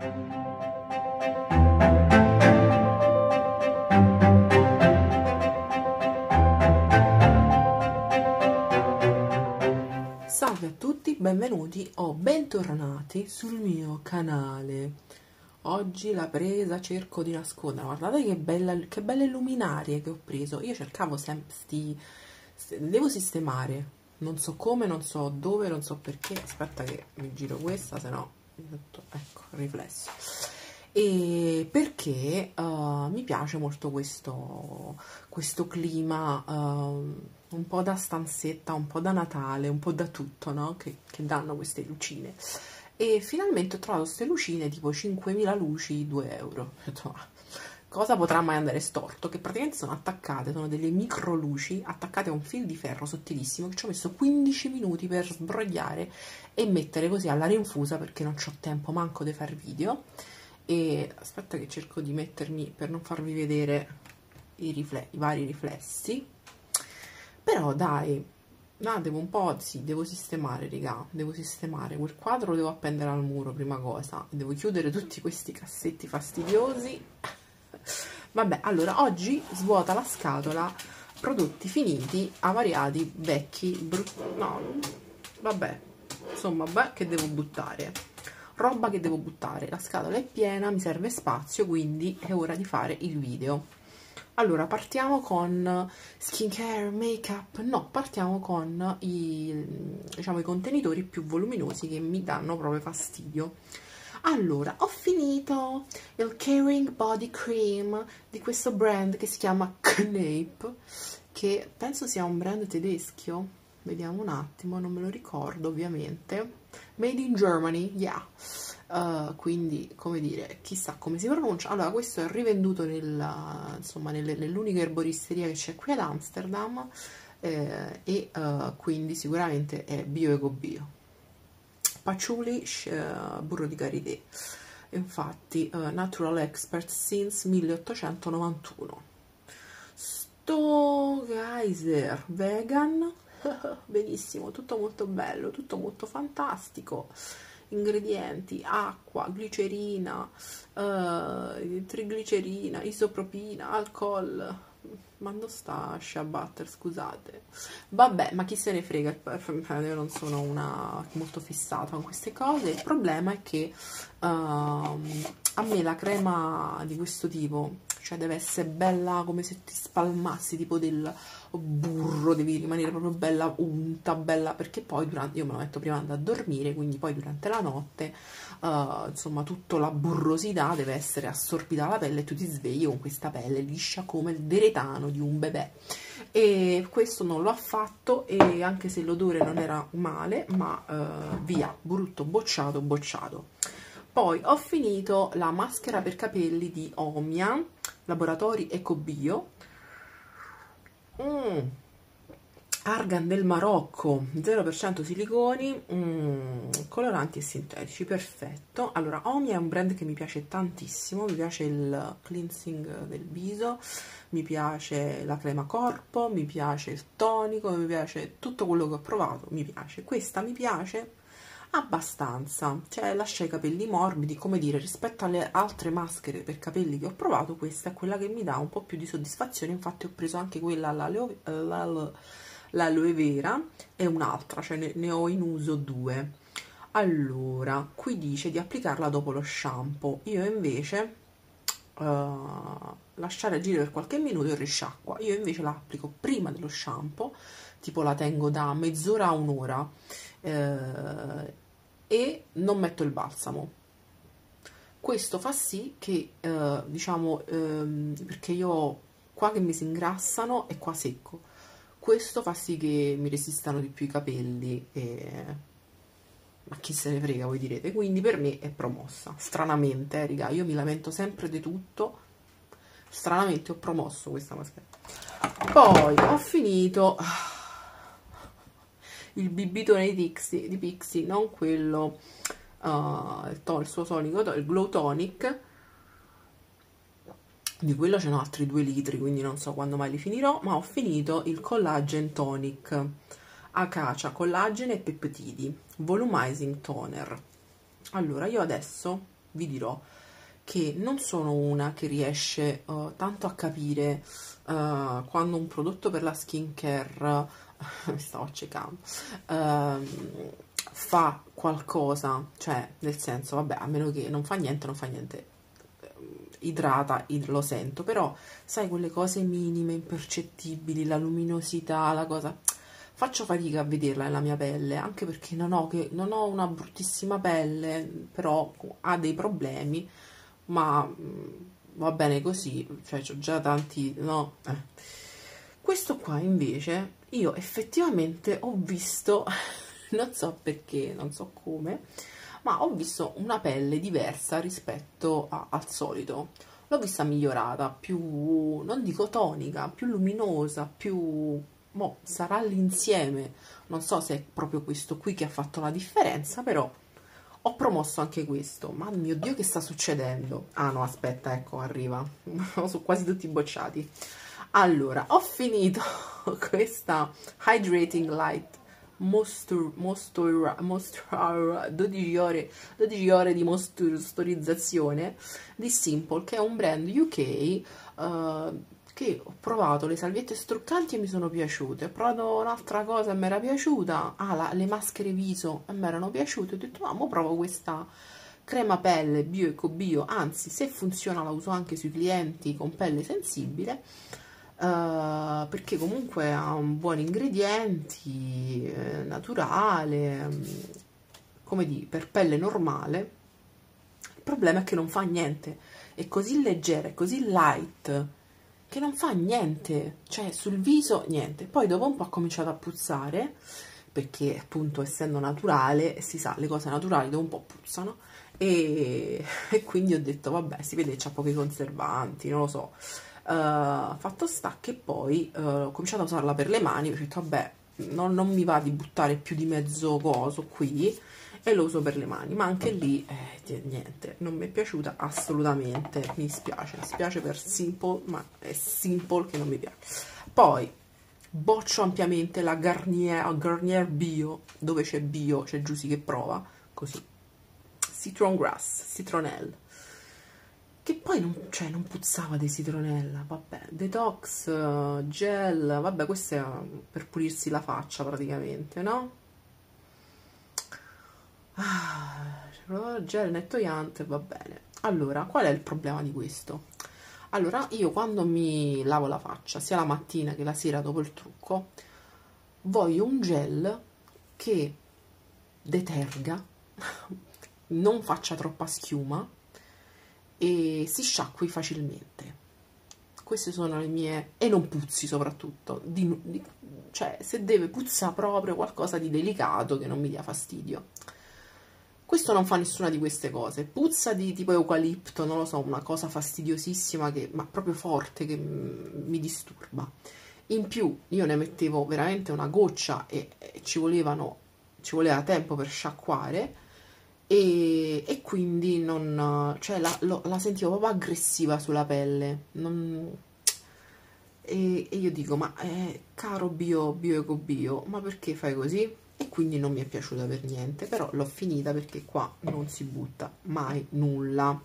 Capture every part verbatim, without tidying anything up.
Salve a tutti, benvenuti o bentornati sul mio canale. Oggi la presa cerco di nascondere. Guardate che, bella, che belle luminarie che ho preso. Io cercavo sempre sti, sti... Devo sistemare. Non so come, non so dove, non so perché. Aspetta che mi giro questa, se no... Ecco, riflesso. E perché uh, mi piace molto questo, questo clima... Uh, un po' da stanzetta, un po' da Natale, un po' da tutto, no? Che, che danno queste lucine. E finalmente ho trovato queste lucine tipo cinquemila luci, due euro. Cosa potrà mai andare storto? Che praticamente sono attaccate, sono delle micro luci attaccate a un fil di ferro sottilissimo che ci ho messo quindici minuti per sbrogliare e mettere così all'aria infusa perché non ho tempo manco di fare video. E aspetta che cerco di mettermi per non farvi vedere i, rifle i vari riflessi. Però dai, no, devo un po', sì, devo sistemare, raga, devo sistemare, quel quadro lo devo appendere al muro prima cosa, devo chiudere tutti questi cassetti fastidiosi. Vabbè, allora, oggi svuota la scatola, prodotti finiti, avariati, vecchi, brutti, no, vabbè, insomma, beh, che devo buttare, roba che devo buttare, la scatola è piena, mi serve spazio, quindi è ora di fare il video. Allora, partiamo con skincare, make up, no, partiamo con i, diciamo, i contenitori più voluminosi che mi danno proprio fastidio. Allora, ho finito il Caring Body Cream di questo brand che si chiama Knape, che penso sia un brand tedesco, vediamo un attimo, non me lo ricordo ovviamente, made in Germany, yeah. Uh, quindi, come dire, chissà come si pronuncia. Allora, questo è rivenduto nel, insomma, nell'unica erboristeria che c'è qui ad Amsterdam, eh, e uh, quindi sicuramente è bio eco bio. Patchouli, uh, burro di karité, infatti uh, Natural Expert since milleottocentonovantuno. Sto geyser vegan, benissimo, tutto molto bello, tutto molto fantastico. Ingredienti: acqua, glicerina, uh, triglicerina, isopropina, alcol. Ma non sta shea butter, scusate. Vabbè, ma chi se ne frega, io non sono una molto fissata con queste cose. Il problema è che uh, a me la crema di questo tipo, cioè deve essere bella come se ti spalmassi tipo del burro, devi rimanere proprio bella unta, bella, perché poi durante, io me lo metto prima da dormire, quindi poi durante la notte uh, insomma tutta la burrosità deve essere assorbita dalla pelle e tu ti svegli con questa pelle liscia come il deretano di un bebè. E questo non lo ha fatto, e anche se l'odore non era male, ma uh, via, brutto, bocciato, bocciato. Poi ho finito la maschera per capelli di Omia, Laboratori Eco Bio, mm. Argan del Marocco, zero per cento siliconi, mm. coloranti e sintetici, perfetto. Allora, Omia è un brand che mi piace tantissimo, mi piace il cleansing del viso, mi piace la crema corpo, mi piace il tonico, mi piace tutto quello che ho provato, mi piace. Questa mi piace abbastanza, cioè lascia i capelli morbidi, come dire, rispetto alle altre maschere per capelli che ho provato, questa è quella che mi dà un po' più di soddisfazione. Infatti ho preso anche quella all'aloe vera e un'altra, cioè ne, ne ho in uso due. Allora, qui dice di applicarla dopo lo shampoo, io invece uh, lasciare agire per qualche minuto e risciacqua, io invece la applico prima dello shampoo, tipo la tengo da mezz'ora a un'ora, eh, e non metto il balsamo. Questo fa sì che eh, diciamo ehm, perché io qua che mi si ingrassano e qua secco, questo fa sì che mi resistano di più i capelli, e... ma chi se ne frega, voi direte. Quindi per me è promossa, stranamente, eh, raga, io mi lamento sempre di tutto, stranamente ho promosso questa maschera. Poi ho finito il bibitone di Pixi, di Pixi, non quello, uh, il, to, il suo tonico, il Glow Tonic, di quello ce n'ho altri due litri, quindi non so quando mai li finirò, ma ho finito il Collagen Tonic, Acacia, collagene e peptidi, volumizing toner. Allora, io adesso vi dirò che non sono una che riesce uh, tanto a capire uh, quando un prodotto per la skincare, mi stavo accecando, uh, fa qualcosa, cioè nel senso, vabbè, a meno che non fa niente, non fa niente, idrata, id lo sento, però sai quelle cose minime, impercettibili, la luminosità, la cosa, faccio fatica a vederla nella mia pelle, anche perché non ho, che, non ho una bruttissima pelle, però ha dei problemi, ma mh, va bene così, cioè ho già tanti, no? Eh. Questo qua invece io effettivamente ho visto, non so perché, non so come, ma ho visto una pelle diversa rispetto a, al solito. L'ho vista migliorata, più, non dico tonica, più luminosa, più... Mo, sarà l'insieme, non so se è proprio questo qui che ha fatto la differenza, però ho promosso anche questo. Ma mio Dio, che sta succedendo? Ah no, aspetta, ecco, arriva. Sono quasi tutti bocciati. Allora, ho finito questa Hydrating Light Moisture, moisture, moisture, dodici ore, dodici ore di moisturizzazione di Simple, che è un brand U K, uh, che ho provato le salviette struccanti e mi sono piaciute. Ho provato un'altra cosa e mi era piaciuta, ah, la, le maschere viso e mi erano piaciute. Ho detto, ah, mo provo questa crema pelle bio eco bio, anzi, se funziona la uso anche sui clienti con pelle sensibile. Uh, perché comunque ha un buoni ingredienti, eh, naturale, um, come dire, per pelle normale. Il problema è che non fa niente, è così leggera, è così light che non fa niente, cioè sul viso niente. Poi dopo un po' ha cominciato a puzzare, perché appunto essendo naturale, si sa, le cose naturali dopo un po' puzzano, e, e quindi ho detto vabbè, si vede che c'ha pochi conservanti, non lo so. Uh, fatto sta che poi uh, ho cominciato a usarla per le mani, perché ho detto vabbè, non, non mi va di buttare più di mezzo coso qui, e lo uso per le mani, ma anche lì eh, niente, non mi è piaciuta assolutamente, mi spiace, mi spiace per Simple, ma è Simple che non mi piace. Poi boccio ampiamente la Garnier, Garnier Bio, dove c'è bio, c'è Giusy che prova, così, Citron Grass, Citronelle, che poi non, cioè, non puzzava di citronella, vabbè, detox, uh, gel, vabbè, questo è per pulirsi la faccia praticamente, no? Ah, gel nettoiante, va bene. Allora, qual è il problema di questo? Allora, io quando mi lavo la faccia, sia la mattina che la sera dopo il trucco, voglio un gel che deterga, non faccia troppa schiuma e si sciacqui facilmente. Queste sono le mie... e non puzzi soprattutto, di, di, cioè se deve puzzare proprio qualcosa di delicato che non mi dia fastidio. Questo non fa nessuna di queste cose, puzza di tipo eucalipto, non lo so, una cosa fastidiosissima, che, ma proprio forte, che mi disturba. In più io ne mettevo veramente una goccia e, e ci volevano, ci voleva tempo per sciacquare, e, e quindi non, cioè la, lo, la sentivo proprio aggressiva sulla pelle. Non, e, e io dico, ma eh, caro bio, bio eco bio, ma perché fai così? E quindi non mi è piaciuta per niente, però l'ho finita perché qua non si butta mai nulla.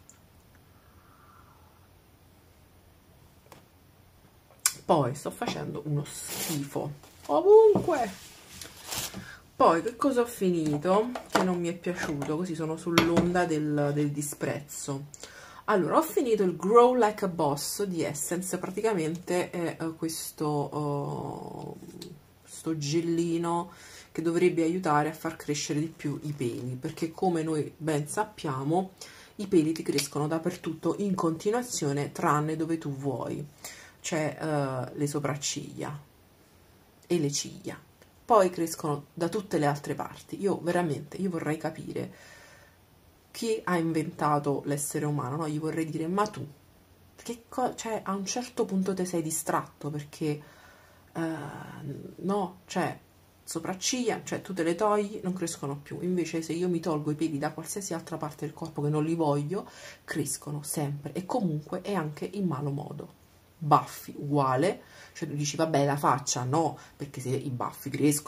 Poi sto facendo uno schifo ovunque. Poi che cosa ho finito che non mi è piaciuto, così sono sull'onda del, del disprezzo. Allora, ho finito il Grow Like a Boss di Essence, praticamente è uh, questo uh, sto gellino che dovrebbe aiutare a far crescere di più i peli, perché come noi ben sappiamo i peli ti crescono dappertutto in continuazione tranne dove tu vuoi, cioè uh, le sopracciglia e le ciglia, poi crescono da tutte le altre parti. Io veramente, io vorrei capire chi ha inventato l'essere umano, no? Gli vorrei dire, ma tu, che cioè a un certo punto ti sei distratto, perché uh, no, cioè sopracciglia, cioè tu te le togli, non crescono più. Invece se io mi tolgo i peli da qualsiasi altra parte del corpo che non li voglio, crescono sempre, e comunque è anche in malo modo. Baffi uguale, cioè tu dici vabbè la faccia no, perché se i baffi crescono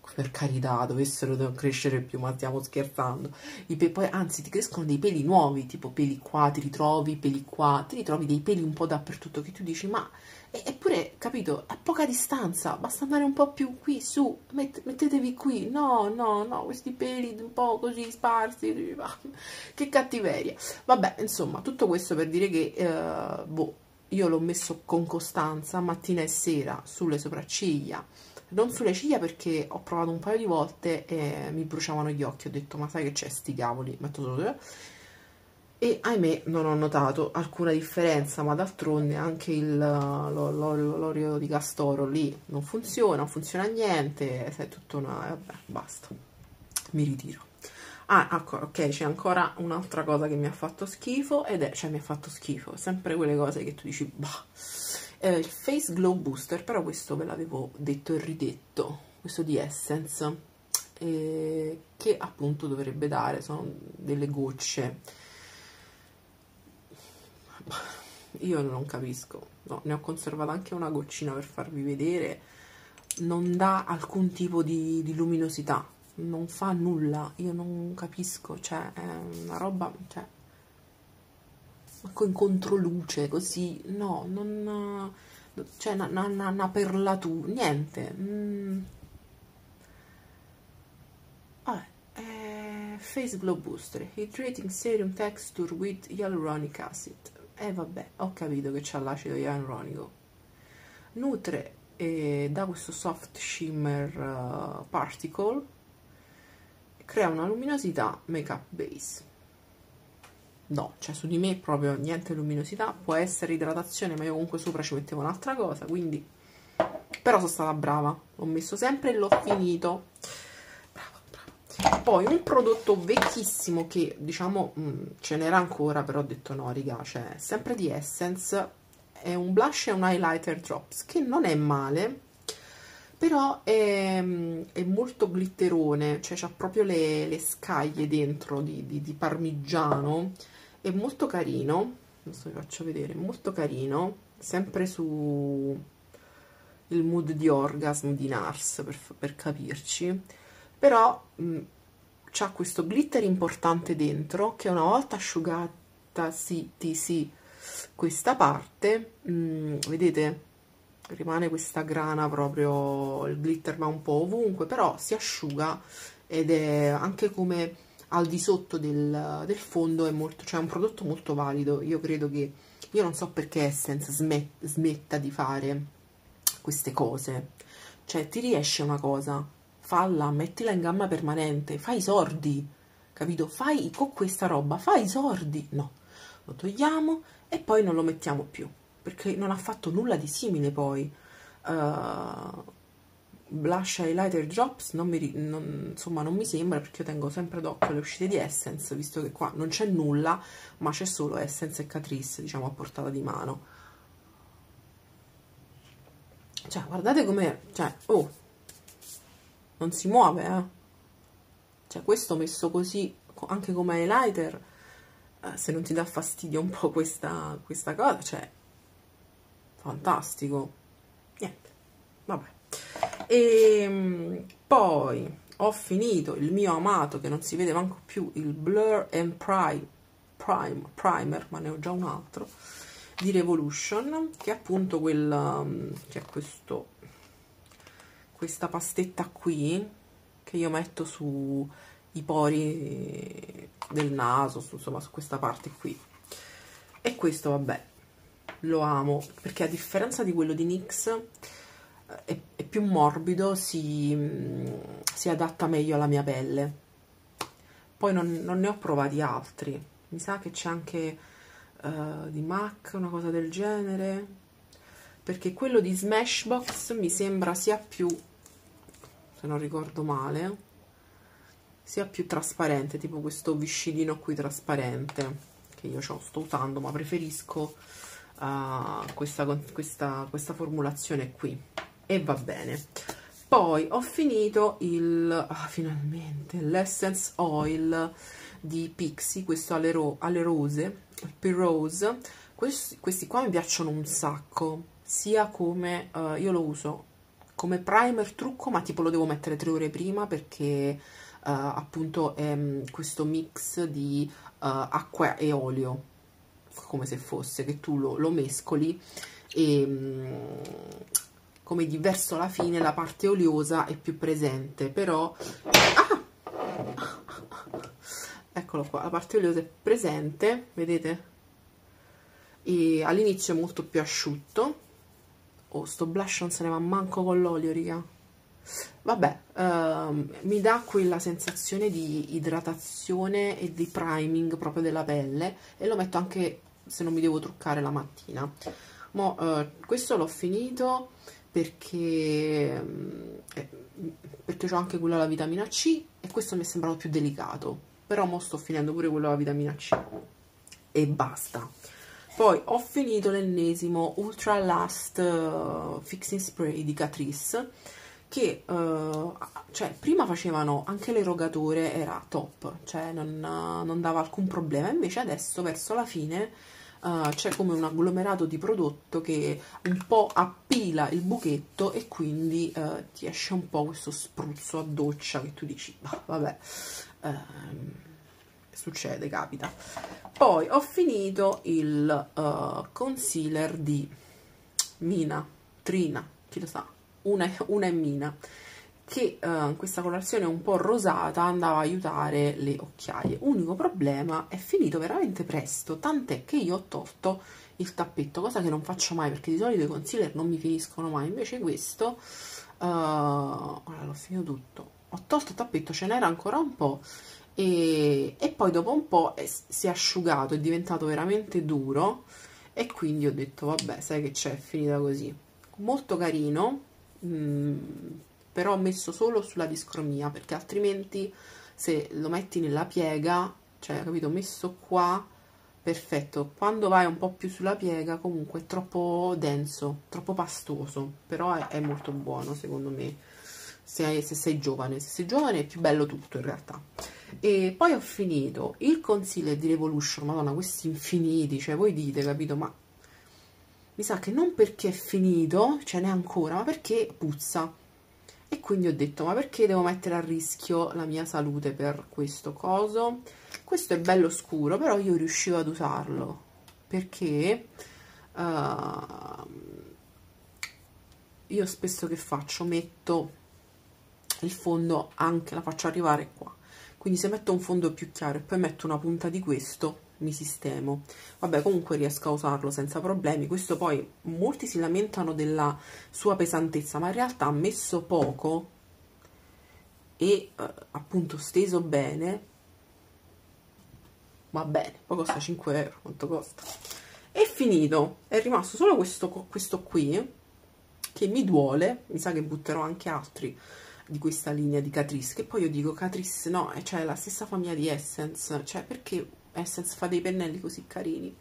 per carità, dovessero crescere più, ma stiamo scherzando. I pe- poi, anzi, ti crescono dei peli nuovi, tipo peli qua, ti ritrovi, peli qua, ti ritrovi dei peli un po' dappertutto, che tu dici, ma e- eppure, capito, a poca distanza, basta andare un po' più qui, su, met- mettetevi qui, no, no, no, questi peli un po' così sparsi, che cattiveria. Vabbè, insomma, tutto questo per dire che, eh, boh, io l'ho messo con costanza, mattina e sera, sulle sopracciglia, non sulle ciglia perché ho provato un paio di volte e mi bruciavano gli occhi, ho detto, ma sai che c'è, sti cavoli, metto solo... E ahimè non ho notato alcuna differenza, ma d'altronde anche il l'olio di castoro lì non funziona, non funziona niente, è tutta una... vabbè, basta, mi ritiro. Ah, ecco, ok, c'è ancora un'altra cosa che mi ha fatto schifo, ed è, cioè mi ha fatto schifo, sempre quelle cose che tu dici, bah, eh, il Face Glow Booster, però questo ve l'avevo detto e ridetto, questo di Essence, eh, che appunto dovrebbe dare, sono delle gocce. Io non capisco, no, ne ho conservata anche una goccina per farvi vedere, non dà alcun tipo di, di luminosità, non fa nulla, io non capisco, cioè è una roba, cioè con controluce così, no, non, cioè una, una, una perlatura, niente. Mm. Vabbè, eh, Face Glow Booster, Hydrating Serum Texture with Hyaluronic Acid. E eh, vabbè, ho capito che c'ha l'acido ialuronico. Nutre e dà questo soft shimmer uh, particle, crea una luminosità make up base. No, cioè su di me proprio niente luminosità, può essere idratazione, ma io comunque sopra ci mettevo un'altra cosa, quindi... Però sono stata brava, l'ho messo sempre e l'ho finito. Poi un prodotto vecchissimo che diciamo mh, ce n'era ancora, però ho detto no raga, cioè sempre di Essence, è un blush e un highlighter drops che non è male, però è, è molto glitterone, cioè c'ha proprio le, le scaglie dentro di, di, di parmigiano, è molto carino, adesso vi faccio vedere, è molto carino, sempre su il mood di Orgasm di Nars per, per capirci, però mh, c'ha questo glitter importante dentro che una volta asciugata sì, sì, sì, questa parte, mh, vedete, rimane questa grana proprio, il glitter va un po' ovunque, però si asciuga ed è anche come al di sotto del, del fondo è molto, cioè è un prodotto molto valido. Io credo che, io non so perché Essence smet, smetta di fare queste cose, cioè ti riesce una cosa, falla, mettila in gamma permanente, fai i sordi, capito? Fai con questa roba, fai i sordi, no, lo togliamo e poi non lo mettiamo più, perché non ha fatto nulla di simile poi. Uh, blush highlighter drops non mi, non, insomma non mi sembra, perché io tengo sempre d'occhio le uscite di Essence, visto che qua non c'è nulla, ma c'è solo Essence e Catrice, diciamo, a portata di mano. Cioè guardate com'è, cioè oh, non si muove, eh. Cioè questo messo così anche come highlighter, eh, se non ti dà fastidio un po' questa, questa cosa, cioè fantastico. Niente, vabbè. E poi ho finito il mio amato, che non si vede manco più, il Blur and Prime, Prime Primer, ma ne ho già un altro di Revolution, che è appunto quel, che è questo, questa pastetta qui che io metto su i pori del naso, su, insomma su questa parte qui. E questo vabbè, lo amo perché a differenza di quello di N Y X è, è più morbido, si, si adatta meglio alla mia pelle. Poi non, non ne ho provati altri, mi sa che c'è anche uh, di MAC, una cosa del genere, perché quello di Smashbox mi sembra sia più, se non ricordo male, sia più trasparente, tipo questo viscidino qui trasparente che io sto usando, ma preferisco uh, questa, questa, questa formulazione qui, e va bene. Poi ho finito il, ah, finalmente, l'Essence Oil di Pixi, questo alle, ro alle rose, il Rose. Questi, questi qua mi piacciono un sacco, sia come, uh, io lo uso come primer trucco, ma tipo lo devo mettere tre ore prima perché uh, appunto è um, questo mix di uh, acqua e olio, come se fosse che tu lo, lo mescoli e um, come di verso la fine la parte oliosa è più presente, però ah! Eccolo qua, la parte oliosa è presente, vedete? E all'inizio è molto più asciutto. Oh, sto blush non se ne va manco con l'olio, raga. Vabbè, ehm, mi dà quella sensazione di idratazione e di priming proprio della pelle, e lo metto anche se non mi devo truccare la mattina. Mo, eh, questo l'ho finito perché, eh, perché ho anche quello alla vitamina C e questo mi è sembrato più delicato, però mo sto finendo pure quello alla vitamina C e basta. Poi ho finito l'ennesimo Ultra Last uh, Fixing Spray di Catrice, che uh, cioè, prima facevano anche l'erogatore, era top, cioè non, uh, non dava alcun problema, invece adesso verso la fine uh, c'è come un agglomerato di prodotto che un po' appila il buchetto e quindi uh, ti esce un po' questo spruzzo a doccia che tu dici, bah, vabbè, um, succede, capita. Poi ho finito il uh, concealer di Mina, Trina, chi lo sa, una, una è Mina, che uh, questa colorazione un po' rosata andava a aiutare le occhiaie. Unico problema, è finito veramente presto, tant'è che io ho tolto il tappetto, cosa che non faccio mai perché di solito i concealer non mi finiscono mai, invece questo, uh, ora l'ho finito tutto, ho tolto il tappetto, ce n'era ancora un po', E, e poi dopo un po' è, si è asciugato, è diventato veramente duro e quindi ho detto vabbè, sai che c'è, è finita così. Molto carino, mh, però ho messo solo sulla discromia perché altrimenti se lo metti nella piega, cioè capito, messo qua, perfetto, quando vai un po' più sulla piega comunque è troppo denso, troppo pastoso, però è, è molto buono secondo me se, se sei giovane, se sei giovane è più bello tutto in realtà. E poi ho finito il concealer di Revolution, madonna, questi infiniti, cioè voi dite, capito, ma mi sa che non perché è finito, ce n'è ancora, ma perché puzza, e quindi ho detto, ma perché devo mettere a rischio la mia salute per questo coso? Questo è bello scuro, però io riuscivo ad usarlo, perché uh, io spesso che faccio, metto il fondo anche, la faccio arrivare qua, quindi se metto un fondo più chiaro e poi metto una punta di questo mi sistemo. Vabbè, comunque riesco a usarlo senza problemi. Questo poi molti si lamentano della sua pesantezza, ma in realtà messo poco e eh, appunto steso bene va bene. Poi costa cinque euro, quanto costa? È finito, è rimasto solo questo, questo qui che mi duole, mi sa che butterò anche altri di questa linea di Catrice, che poi io dico Catrice no, è cioè la stessa famiglia di Essence, cioè perché Essence fa dei pennelli così carini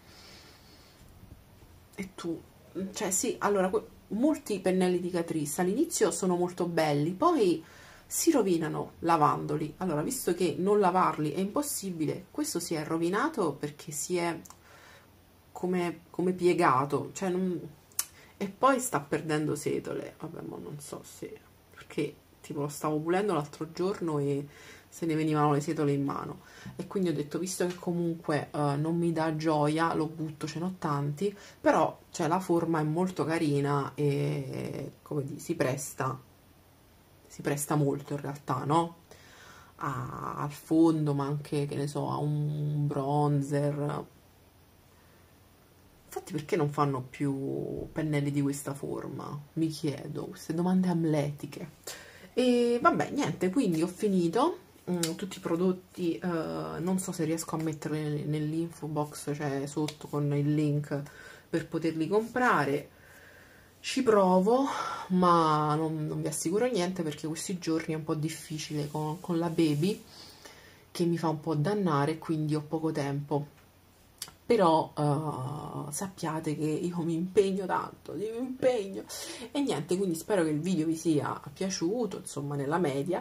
e tu, cioè sì, allora molti pennelli di Catrice all'inizio sono molto belli, poi si rovinano lavandoli. Allora, visto che non lavarli è impossibile, questo si è rovinato perché si è come, come piegato, cioè non, e poi sta perdendo setole. Vabbè, ma non so se perché tipo lo stavo pulendo l'altro giorno e se ne venivano le setole in mano, e quindi ho detto, visto che comunque uh, non mi dà gioia, lo butto, ce n'ho tanti, però cioè, la forma è molto carina e come dire, si presta si presta molto in realtà, no? A, al fondo, ma anche, che ne so, a un bronzer. Infatti perché non fanno più pennelli di questa forma? Mi chiedo, queste domande amletiche. E vabbè, niente, quindi ho finito mm, tutti i prodotti, eh, non so se riesco a metterli nell'info box, cioè sotto con il link per poterli comprare. Ci provo, ma non, non vi assicuro niente perché questi giorni è un po' difficile con, con la baby che mi fa un po' dannare, quindi ho poco tempo. Però uh, sappiate che io mi impegno tanto, mi impegno e niente, quindi spero che il video vi sia piaciuto, insomma nella media,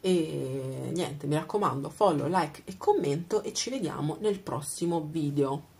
e niente, mi raccomando, follow, like e commento e ci vediamo nel prossimo video.